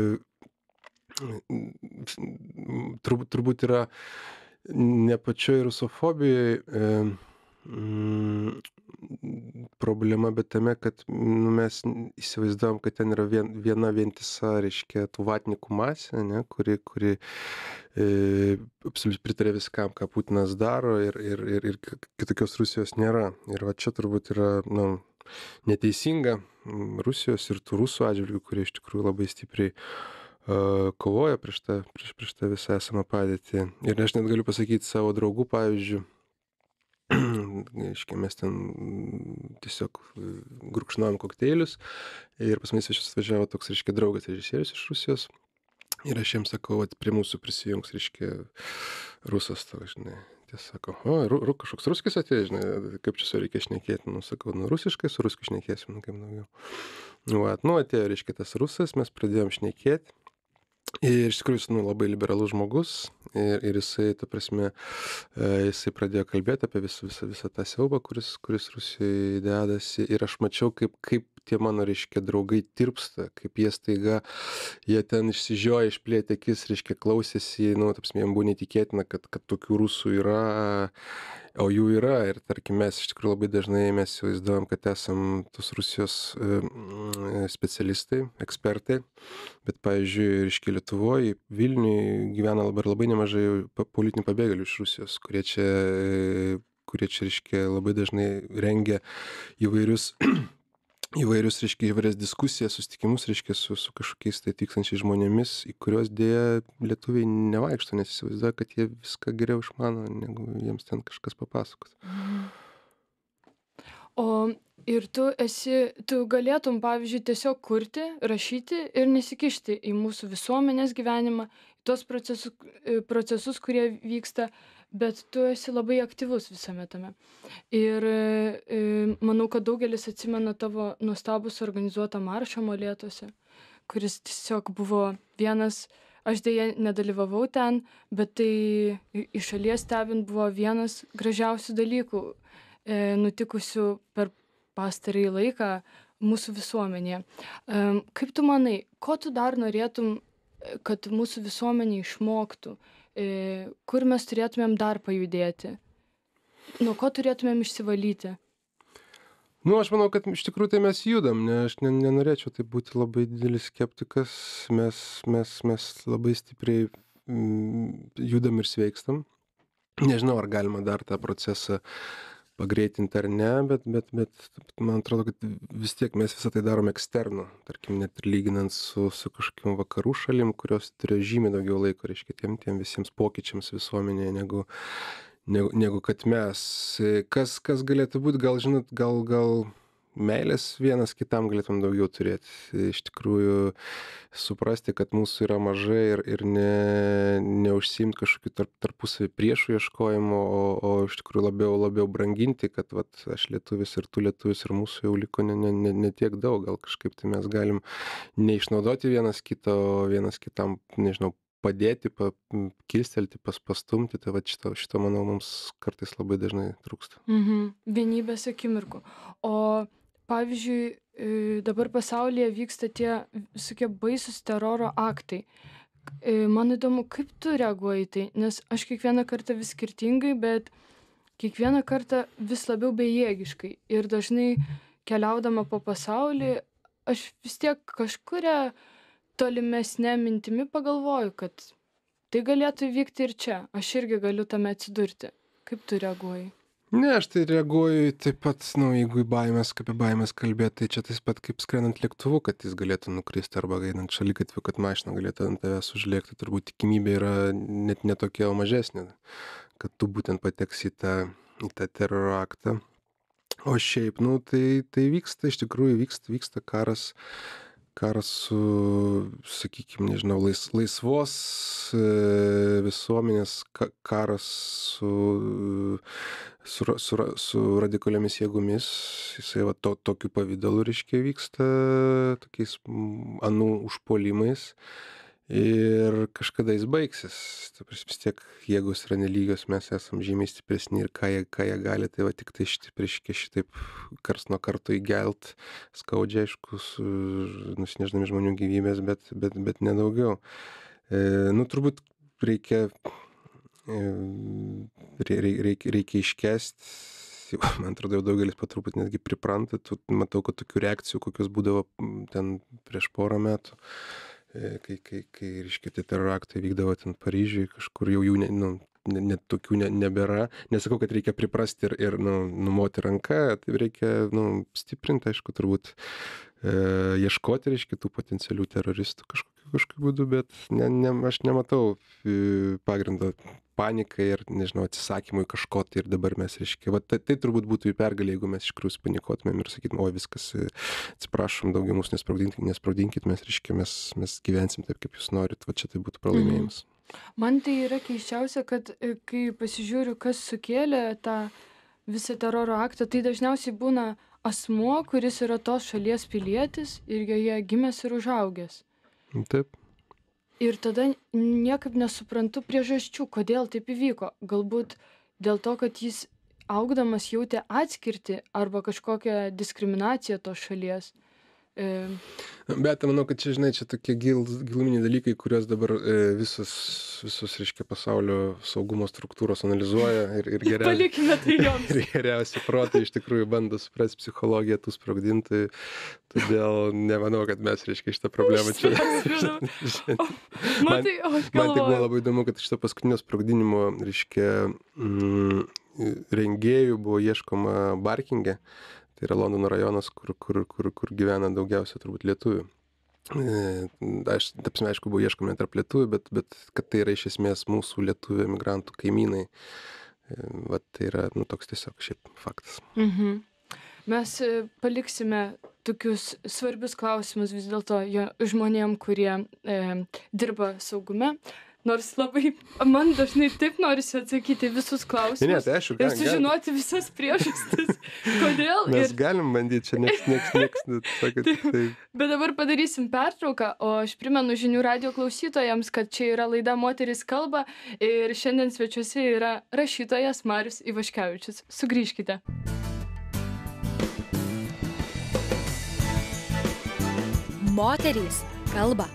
e, turbūt, turbūt yra ne pačioj rusofobijoje e, mm, problema, bet tame, kad nu, mes įsivaizduojam, kad ten yra vien, viena vientisa, reiškia, tų vatnikų masė, ne, kuri, kuri e, absoliučiai pritarė viskam, ką Putinas daro ir, ir, ir, ir kitokios Rusijos nėra. Ir va čia turbūt yra nu, neteisinga Rusijos ir tų rusų atžvilgių, kurie iš tikrųjų labai stipriai uh, kovoja prieš tą, prieš, prieš tą visą esamą padėtį. Ir aš net galiu pasakyti savo draugų, pavyzdžiui, reiškia, mes ten tiesiog gurkšnojom kokteilius ir pas mane svečius atvažiavo toks, reiškia, draugas režisierius iš Rusijos. Ir aš jiems sakau, vat, prie mūsų prisijungs, reiškia, rusas toks, žinai. Tiesa, sako, o, ru, ru, kažkoks ruskis atėjo, žinai, kaip čia su reikia šnekėti. Nu, sakau, nu, rusiškai su ruskiu šnekėsim, nu, kaip daugiau. Nu, at, nu, atėjo, reiškia, tas rusas, mes pradėjom šnekėti. Ir iš tikrųjų, jis, nu, labai liberalus žmogus ir, ir jisai, ta prasme, jisai pradėjo kalbėti apie visą, visą, visą tą siaubą, kuris, kuris Rusijoje dedasi. Ir aš mačiau, kaip, kaip tie mano, reiškia, draugai tirpsta, kaip jie staiga, jie ten išsižioja, išplėtė akis, reiškia, klausėsi, nu, ta prasme, jam buvo netikėtina, kad, kad tokių rusų yra, o jų yra. Ir tarkim, mes iš tikrųjų labai dažnai mes įsivaizduojam, kad esam tos Rusijos specialistai, ekspertai, bet, pavyzdžiui, reiškia, Lietuvoje, Vilniuje gyvena labai, labai nemažai politinių pabėgėlių iš Rusijos, kurie čia, kurie čia, reiškia, labai dažnai rengia įvairius įvairius, reiškia, įvairias diskusijas, susitikimus, reiškia, su, su kažkokiais tai tykstančiais žmonėmis, į kuriuos dėja lietuviai nevaikšto, nes įsivaizduoja, kad jie viską geriau išmano, negu jiems ten kažkas papasakos. O ir tu esi, tu galėtum, pavyzdžiui, tiesiog kurti, rašyti ir nesikišti į mūsų visuomenės gyvenimą, į tuos procesus, procesus, kurie vyksta, bet tu esi labai aktyvus visame tame. Ir e, manau, kad daugelis atsimena tavo nuostabų suorganizuotą maršą Molėtuose, kuris tiesiog buvo vienas, aš dėja nedalyvavau ten, bet tai iš šalies stebint buvo vienas gražiausių dalykų e, nutikusių per pastarąjį laiką mūsų visuomenėje. E, kaip tu manai, ko tu dar norėtum, kad mūsų visuomenė išmoktų? Kur mes turėtumėm dar pajudėti? Nuo ko turėtumėm išsivalyti? Nu, aš manau, kad iš tikrųjų tai mes judam, ne, aš nenorėčiau tai būti labai didelis skeptikas, mes, mes, mes labai stipriai mm, judam ir sveikstam. Nežinau, ar galima dar tą procesą pagreitinti ar ne, bet, bet, bet man atrodo, kad vis tiek mes visą tai darom eksternu, tarkim, net ir lyginant su, su kažkokiam vakarų šalim, kurios turėjo žymiai daugiau laiko, reiškia, tiem, tiem visiems pokyčiams visuomenėje, negu, negu, negu kad mes. Kas, kas galėtų būti, gal, žinot, gal, gal meilės vienas kitam galėtum daugiau turėti. Iš tikrųjų, suprasti, kad mūsų yra mažai ir, ir ne, neužsiimti kažkokiu tarp, tarpusavį priešų ieškojimo, o, o iš tikrųjų labiau, labiau branginti, kad vat, aš lietuvis ir tu lietuvis ir mūsų jau liko ne, ne, ne, ne tiek daug. Gal kažkaip tai mes galim neišnaudoti vienas kito, vienas kitam, nežinau, padėti, pa, kilstelti, pas, pastumti. Tai vat šito, šito, manau, mums kartais labai dažnai trūksta. Mhm. Vienybės akimirkų. O pavyzdžiui, dabar pasaulyje vyksta tie visokie baisus teroro aktai. Man įdomu, kaip tu reaguoji tai, nes aš kiekvieną kartą vis skirtingai, bet kiekvieną kartą vis labiau bejėgiškai. Ir dažnai keliaudama po pasaulį, aš vis tiek kažkuria tolimesnė mintimi pagalvoju, kad tai galėtų įvykti ir čia. Aš irgi galiu tame atsidurti. Kaip tu reaguoji? Ne, aš tai reaguoju taip pat, nu, jeigu į baimės, kaip į baimės kalbėti, tai čia taip pat kaip skrendant lėktuvu, kad jis galėtų nukristi arba einant šaligatviu, kad mašina galėtų ant tavęs užlėkti. Turbūt tikimybė yra net netokia, o mažesnė, kad tu būtent pateksi į tą, į tą teroro aktą. O šiaip, nu, tai, tai vyksta, iš tikrųjų vyksta, vyksta karas. Karas su, sakykime, nežinau, lais, laisvos e, visuomenės, ka, karas su, su, su, su radikaliomis jėgomis, jisai va, to, tokiu pavydalu, reiškia, vyksta tokiais anų užpuolimais ir kažkada jis baigsis. Vis tiek jėgos yra nelygios, mes esam žymiai stipresni ir ką jie, ką jie gali, tai va tik tai šitaip, šitaip kars nuo karto įgelt, skaudžiai, aišku, nusineždami žmonių gyvybės, bet, bet, bet nedaugiau. E, nu, turbūt reikia, e, reikia, reikia iškesti, man atrodo, jau daugelis po truputį netgi pripranta, tu, matau, kad tokių reakcijų, kokios būdavo ten prieš porą metų, kai, kai, kai reiškia, tie teroro aktai vykdavo ten Paryžiui, kažkur jau jų ne, nu, net tokių ne, nebėra. Nesakau, kad reikia priprasti ir, ir nu, numoti ranką, tai reikia nu, stiprinti, aišku, turbūt e, ieškoti, reiškia, tų potencialių teroristų kažkokiu, kažkokiu būdu, bet ne, ne, aš nematau pagrindo panikai ir, nežinau, atsisakymui kažko, tai ir dabar mes, reiškia, va, tai, tai turbūt būtų į pergalę, jeigu mes iš tikrųjų panikuotumėm ir sakytum, oi viskas, atsiprašom, daugiau mūsų nesprogdinkit, nesprogdinkit, mes, reiškia, mes, mes gyvensim taip, kaip jūs norit, va čia tai būtų pralaimėjimas. Man tai yra keisčiausia, kad kai pasižiūriu, kas sukėlė tą visą teroro aktą, tai dažniausiai būna asmuo, kuris yra tos šalies pilietis ir joje gimęs ir užaugęs. Taip. Ir tada niekaip nesuprantu priežasčių, kodėl taip įvyko. Galbūt dėl to, kad jis augdamas jautė atskirtį arba kažkokią diskriminaciją tos šalies. E... Bet manau, kad čia, žinai, čia tokie gil, giluminiai dalykai, kuriuos dabar e, visos, visos, reiškia, pasaulio saugumo struktūros analizuoja ir, ir geriausiai. Palikime tai joms. Ir geriausiai protai iš tikrųjų bando suprasti psichologiją tų sprogdintojų. Todėl nemanau, kad mes, reiškia, šitą problemą čia. man, man tik buvo labai įdomu, kad šito paskutinio sprogdinimo, reiškia, mm, rengėjų buvo ieškoma Barkinge. Tai yra Londono rajonas, kur, kur, kur, kur gyvena daugiausia turbūt lietuvių. Aš, tapsime, aišku, buvo ieškomi tarp lietuvių, bet, bet kad tai yra iš esmės mūsų lietuvių emigrantų kaimynai. Vat tai yra, nu, toks tiesiog šiaip faktas. Mhm. Mes paliksime tokius svarbius klausimus vis dėlto žmonėm, kurie e, dirba saugume. Nors labai, man dažnai taip norisi atsakyti visus klausimus ne, ne, tai aišku, ir sužinoti galim. Visas priežastis, kodėl. Mes ir... galim bandyti, čia nieks, nieks, nieks, sakot, tai... Bet dabar padarysim pertrauką, o aš primenu žinių radijo klausytojams, kad čia yra laida Moterys kalba ir šiandien svečiuose yra rašytojas Marius Ivaškevičius. Sugrįžkite. Moterys kalba.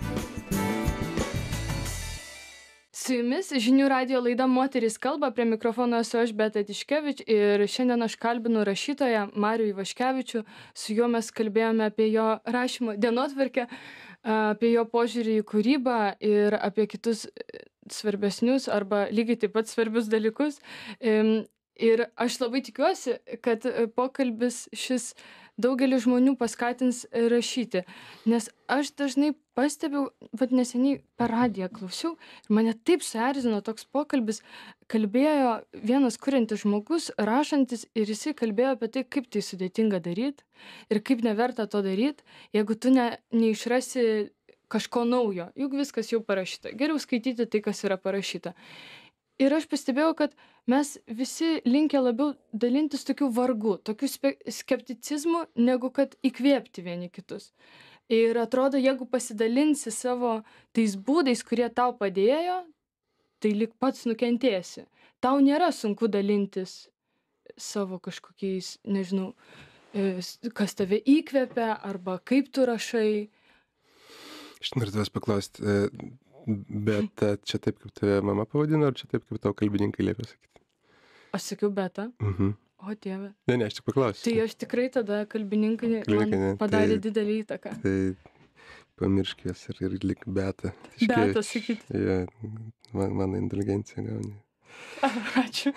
Su jumis žinių radijo laida Moterys kalba, prie mikrofono esu aš Beata Tiškevič ir šiandien aš kalbinu rašytoją Marių Ivaškevičių, su juo mes kalbėjome apie jo rašymo dienotvarkę, apie jo požiūrį į kūrybą ir apie kitus svarbesnius arba lygiai taip pat svarbius dalykus. Ir aš labai tikiuosi, kad pokalbis šis daugelį žmonių paskatins rašyti, nes aš dažnai pastebiu, vad neseniai per radiją klausiau ir mane taip suerzino toks pokalbis, kalbėjo vienas kuriantis žmogus, rašantis ir jisai kalbėjo apie tai, kaip tai sudėtinga daryti ir kaip neverta to daryti, jeigu tu ne, neišrasi kažko naujo, juk viskas jau parašyta, geriau skaityti tai, kas yra parašyta. Ir aš pastebėjau, kad mes visi linkę labiau dalintis tokiu vargu, tokiu skepticizmu, negu kad įkvėpti vieni kitus. Ir atrodo, jeigu pasidalinsi savo tais būdais, kurie tau padėjo, tai lyg pats nukentėsi. Tau nėra sunku dalintis savo kažkokiais, nežinau, kas tave įkvepia arba kaip tu rašai. Aš noriu tavęs paklausti, Bet čia taip, kaip tave mama pavadino, ar čia taip, kaip tavo kalbininkai liepė sakyti? Aš sakiau Beta. Mhm. O Dieve. Ne, ne, aš tik paklausiu. Tai aš tikrai tada kalbininkai Kalbininkai, man ne, padarė tai- didelį įtaką. Tai pamiršk jas ir, ir lik Beta. Beta sakyti. Ja, man, mano indulgencija gauni. Ačiū.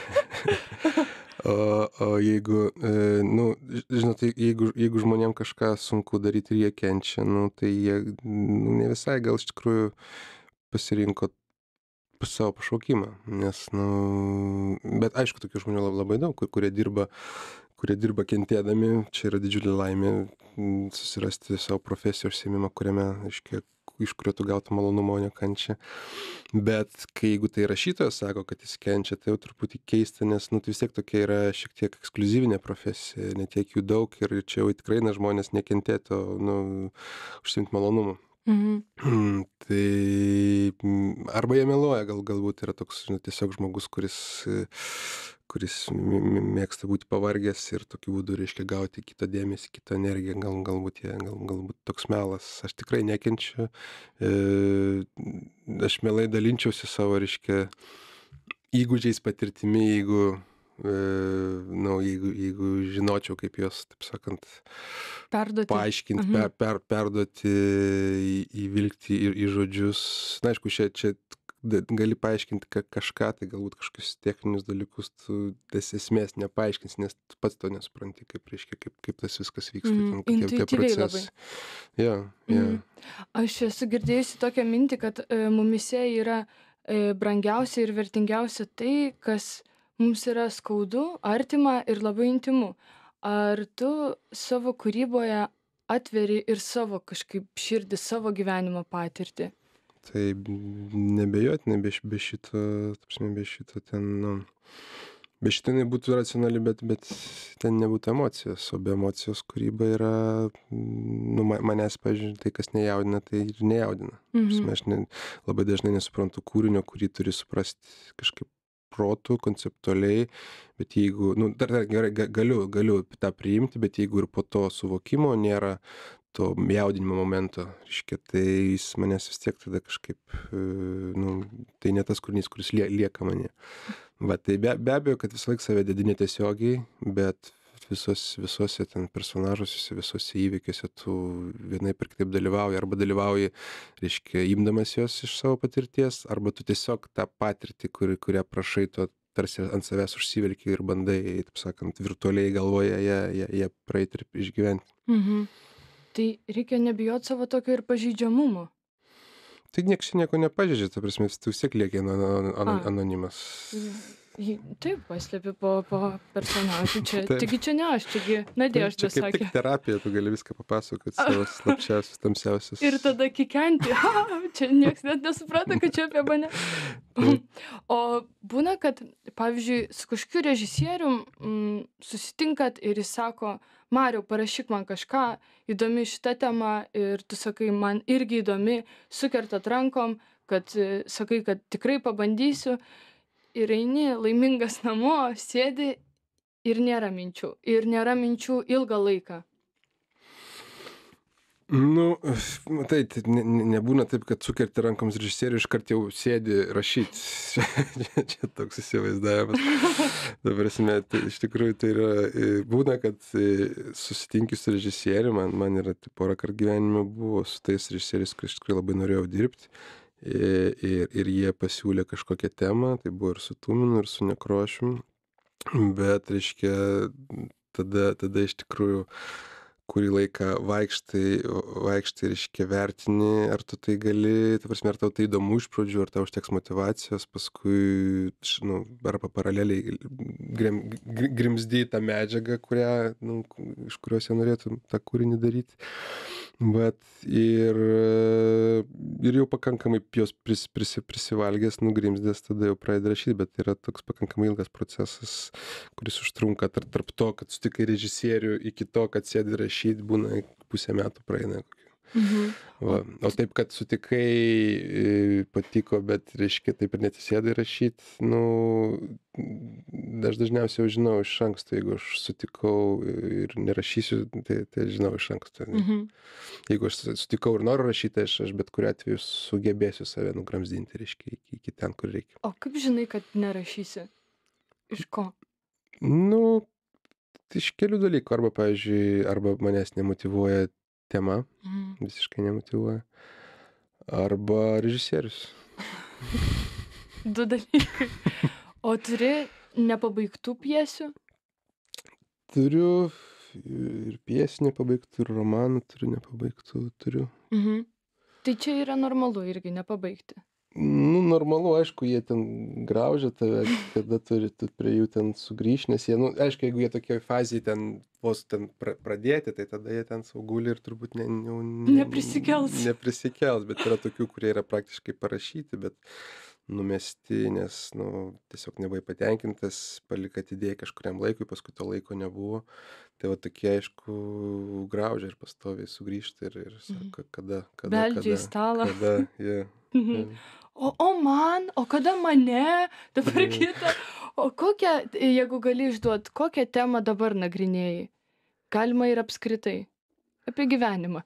O, o jeigu, e, nu, žinot, jeigu, jeigu žmonėm kažką sunku daryti ir jie kenčia, nu, tai jie nu, ne visai gal iš tikrųjų pasirinko pas savo pašaukimą, nes, nu, bet aišku, tokių žmonių lab- labai daug, kur- kurie dirba, kurie dirba kentėdami, čia yra didžiulė laimė m, susirasti savo profesijos užsiėmimą, kuriame, aiškiai, iš kurio tu gautum malonumą, o ne kančią. Bet kai jeigu tai rašytojas sako, kad jis kenčia, tai jau truputį keista, nes nu, tai vis tiek tokia yra šiek tiek ekskliuzyvinė profesija, netiek jų daug ir čia jau tikrai na, žmonės nekentėtų, nu, užsiimti malonumu. Mhm. Tai mm, arba jie meluoja, gal, galbūt yra toks žinot, tiesiog žmogus, kuris, e, kuris m- m- mėgsta būti pavargęs ir tokiu būdu, reiškia, gauti kitą dėmesį, kitą energiją, gal, galbūt, jie, gal, galbūt toks melas. Aš tikrai nekenčiu, e, aš mielai dalinčiausi savo, reiškia, įgūdžiais, patirtimi, jeigu, e, nu, jeigu, jeigu žinočiau, kaip juos, taip sakant, Perduoti. paaiškinti, Mhm. per, per, perduoti, į- įvilkti į, į žodžius. Na, aišku, čia, čia da- gali paaiškinti ka, kažką, tai galbūt kažkokius techninius dalykus tu tas esmės nepaaiškinsi, nes tu pats to nesupranti, kaip, reiškia, kaip, kaip tas viskas vyksta. Mhm. ten, kokie tie Intuityviai procesai. Jo, jo. Mhm. Aš esu girdėjusi tokią mintį, kad e, mumise yra e, brangiausia ir vertingiausia tai, kas mums yra skaudu, artima ir labai intimu. Ar tu savo kūryboje atveri ir savo kažkaip širdį, savo gyvenimo patirtį? Tai nebejotinai be, š- be šito, ta prasme, be šito ten, nu, be šito jinai būtų racionali, bet, bet ten nebūtų emocijos, o be emocijos kūryba yra, nu, ma- manęs, pavyzdžiui, tai, kas nejaudina, tai ir nejaudina. Ta Mhm. prasme, aš ne, labai dažnai nesuprantu kūrinio, kurį turi suprasti kažkaip protų, konceptualiai, bet jeigu, nu, dar, dar gerai, ga- galiu, galiu tą priimti, bet jeigu ir po to suvokimo nėra to jaudinimo momento, reiškia, tai jis manęs vis tiek tada kažkaip, e, nu, tai ne tas kūrinys, kuris lie, lieka mane. Va, tai be, be abejo, kad visą laiką save dedi netiesiogiai, bet visos, visuose ten personažuose, visuose įvykiuose tu vienaip ir kitaip dalyvauji, arba dalyvauji, reiškia, imdamas jos iš savo patirties, arba tu tiesiog tą patirtį, kuri, kurią prašai, tu tarsi ant savęs užsivelki ir bandai, taip sakant, virtualiai galvoje ją, ją, ją praeiti ir išgyventi. Mhm. Tai reikia nebijot savo tokio ir pažeidžiamumo. Tai nieks čia nieko nepažeidžia, ta prasme, tu vis tiek lieki ano- ano- ano- A. anonimas. Jį- Taip, paslėpi po, po personažų. Čia, Taip. taigi čia ne aš, čiagi Nadiežda Čia kaip sakė. tik terapija, tu gali viską papasakoti, savo slapčiausius, tamsiausius. Ir tada kikenti. Čia niekas net nesupranta, kad čia apie mane. Taip. O būna, kad, pavyzdžiui, su kažkokiu režisierium mm, susitinkat ir jis sako, Mariau, parašyk man kažką, įdomi šita tema ir tu sakai, man irgi įdomi, sukertat rankom, kad e, sakai, kad tikrai pabandysiu ir eini laimingas namo, sėdi ir nėra minčių. Ir nėra minčių ilgą laiką. Nu, matai, tai ne, ne, nebūna taip, kad sukerti rankoms režisierių iškart jau sėdi rašyti. Čia, čia, čia toks įsivaizdavimas. Dabar esmė, tai iš tikrųjų tai yra, e, būna, kad e, susitinki su režisieriu, man, man yra tai porą kartų gyvenime buvo su tais režisieriais, kur iš tikrųjų labai norėjau dirbti. E, Ir, ir jie pasiūlė kažkokią temą, tai buvo ir su Tuminu, ir su Nekrošium. Bet, reiškia, tada, tada iš tikrųjų kurį laiką vaikštai, vaikštai, reiškia, vertini, ar tu tai gali, ta prasme, ar tau tai įdomu iš pradžių, ar tau užteks motyvacijos, paskui, nu, arba paraleliai grim, gr- grimzdi į tą medžiagą, kurią, nu, iš kurios jie norėtų tą kūrinį daryti. Bet ir, ir jau pakankamai jos pris, prisi, prisivalgęs, nugrimzdęs, tada jau pradedi rašyti, bet yra toks pakankamai ilgas procesas, kuris užtrunka tarp, tarp to, kad sutikai režisierių, iki to, kad sėdi rašyti, būna pusę metų praeina. Mhm. Va. O taip, kad sutikai, e, patiko, bet, reiškia, taip ir netisėdai rašyti, nu, aš dažniausiai jau žinau iš anksto, jeigu aš sutikau ir nerašysiu, tai, tai žinau iš anksto. Mhm. Jeigu aš sutikau ir noriu rašyti, aš, aš bet kuriu atveju sugebėsiu save nugramzdinti, reiškia, iki, iki ten, kur reikia. O kaip žinai, kad nerašysi? Iš ko? Nu, tai iš kelių dalykų. Arba, pavyzdžiui, arba manęs nemotyvuoja tema, Mhm. visiškai nemotyvuoja. Arba režisierius. Du dalykai. O turi nepabaigtų pjesių? Turiu ir pjesį nepabaigtų, ir romanų turiu nepabaigtų, turiu. Mhm. Tai čia yra normalu irgi nepabaigti. Nu, normalu, aišku, jie ten graužia tave, kada turi tu prie jų ten sugrįžti, nes jie, nu, aišku, jeigu jie tokie fazėje ten vos ten pra, pradėti, tai tada jie ten saugulį ir turbūt ne, ne, ne, Neprisikels. Neprisikels, bet yra tokių, kurie yra praktiškai parašyti, bet numesti, nes, nu, tiesiog nebuvai patenkintas, palik atidėjai kažkuriam laikui, paskui to laiko nebuvo. Tai va tokie, aišku, graužia ir pastoviai sugrįžta ir, ir sako, kada, kada, Beldžia į kada, stalą. kada, jie. Mhm. O, o man, o kada mane, dabar Mhm. kita. O kokią, jeigu gali išduot, kokią temą dabar nagrinėjai? Galima ir apskritai. Apie gyvenimą.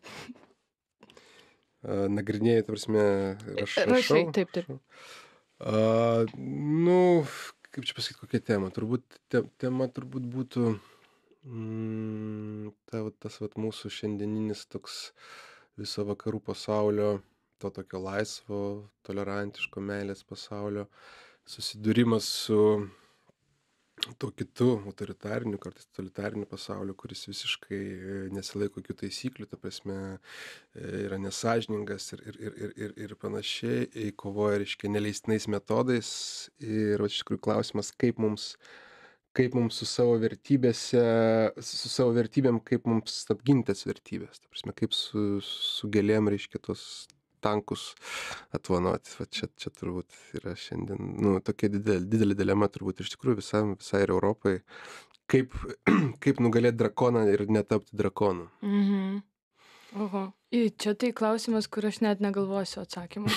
A, nagrinėji, ta prasme, raš, Rašai, rašau. taip, taip. A, nu, kaip čia pasakyti, kokia tema? Turbūt, te, tema turbūt būtų mm, ta, va, tas vat, mūsų šiandieninis toks viso vakarų pasaulio, to tokio laisvo, tolerantiško meilės pasaulio, susidūrimas su tuo kitu autoritariniu, kartais totalitariniu pasauliu, kuris visiškai nesilaiko jokių taisyklių, ta prasme yra nesąžiningas ir, ir, ir, ir, ir, ir panašiai, kovoja, reiškia, neleistinais metodais. Ir va, iš tikrųjų klausimas, kaip mums, kaip mums su savo vertybėse, su savo vertybėm, kaip mums apginti tas vertybės. Ta prasme, kaip su, su gėlėm, reiškia, tos tankus atvanoti. Va čia, čia turbūt yra šiandien, nu, tokia didelė, didelė dilema turbūt iš tikrųjų visam, visai ir Europai. Kaip, kaip nugalėti drakoną ir netapti drakonu. Mhm. Oho. I, čia tai klausimas, kur aš net negalvosiu atsakymą.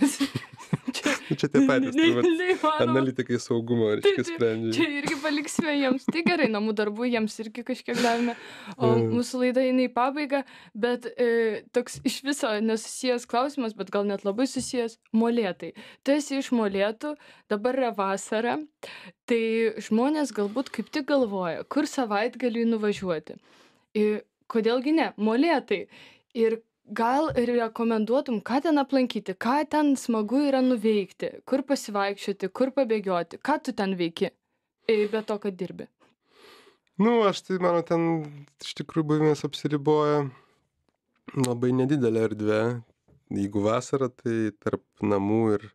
Nu, čia tie patys, Ne- turbūt, neįmanoma. analitikai saugumo, Tai- reiškia, tai- sprendžia. Čia irgi paliksime jiems. Tai gerai, namų darbų jiems irgi kažkiek davėme. O Mm. mūsų laida eina į pabaigą, bet e, toks iš viso nesusijęs klausimas, bet gal net labai susijęs - molėtai. Tu esi iš Molėtų, dabar yra vasara, tai žmonės galbūt kaip tik galvoja, kur savaitgaliui nuvažiuoti. Ir kodėlgi ne, Molėtai. Ir gal rekomenduotum, ką ten aplankyti, ką ten smagu yra nuveikti, kur pasivaikščioti, kur pabėgioti, ką tu ten veiki, e, be to, kad dirbi. Nu, aš tai, mano, ten iš tikrųjų buvimas apsiriboja labai nedidelė erdvė. Jeigu vasara, tai tarp namų ir,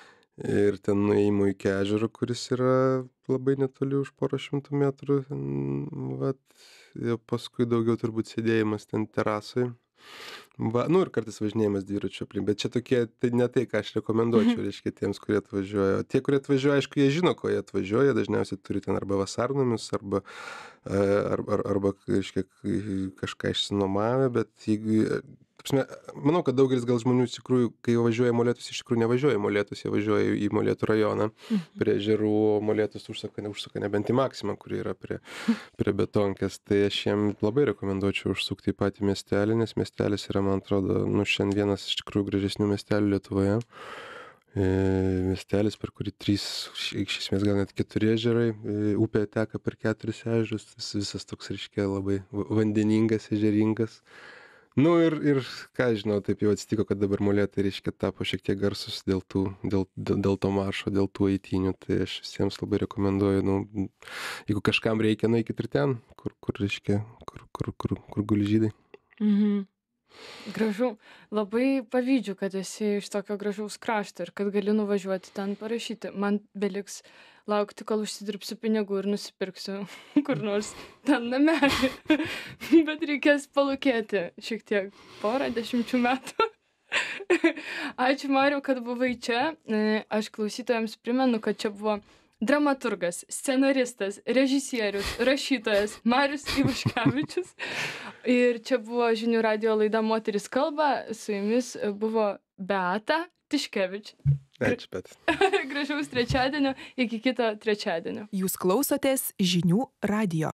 ir ten nuėjimo iki ežero, kuris yra labai netoli už porą šimtų metrų. ten, Vat, ir paskui daugiau turbūt sėdėjimas ten terasai. Va, nu ir kartais važinėjimas dviračiu aplink, bet čia tokie, tai ne tai, ką aš rekomenduočiau, reiškia, tiems, kurie atvažiuoja. O tie, kurie atvažiuoja, aišku, jie žino, ko jie atvažiuoja, dažniausiai turi ten arba vasarnamius, arba, arba, arba, arba reiškia, kažką išsinuomavę, bet jeigu, ta prasme, manau, kad daugelis gal žmonių iš tikrųjų, kai važiuoja į Molėtus, iš tikrųjų nevažiuoja į Molėtus, jie važiuoja į Molėtų rajoną, prie ežerų, o Molėtus užsuka, neužsuka nebent į Maksimą, kuri yra prie, prie Betonkės. Tai aš jiem labai rekomenduočiau užsukti į patį miestelį, nes miestelis yra, man atrodo, nu, šiandien vienas iš tikrųjų gražesnių miestelių Lietuvoje. E, miestelis, per kurį trys, iš esmės gal net keturi ežerai, e, upė teka per keturis ežerus, vis- visas toks, reiškia, labai va- vandeningas, ežeringas. Nu ir, ir ką aš žinau, taip jau atsitiko, kad dabar Molėtai, reiškia, tapo šiek tiek garsus dėl, tų, dėl, dėl, dėl to maršo, dėl tų eitynių. Tai aš visiems labai rekomenduoju, nu, jeigu kažkam reikia, nueikit ir ten, kur, kur reiškia, kur, kur, kur, kur guli žydai. Mhm. Gražu. Labai pavydžiu, kad esi iš tokio gražaus krašto ir kad gali nuvažiuoti ten parašyti. Man beliks laukti, kol užsidirbsiu pinigų ir nusipirksiu kur nors ten namelį. Bet reikės palūkėti šiek tiek, porą dešimčių metų. Ačiū, Mariau, kad buvai čia. E, Aš klausytojams primenu, kad čia buvo dramaturgas, scenaristas, režisierius, rašytojas Marius Ivaškevičius. Ir čia buvo žinių radijo laida Moteris kalba. Su jumis buvo Beata Tiškevič. Ačiū, bet. Gražaus trečiadienio, iki kito trečiadienio. Jūs klausotės žinių radijo.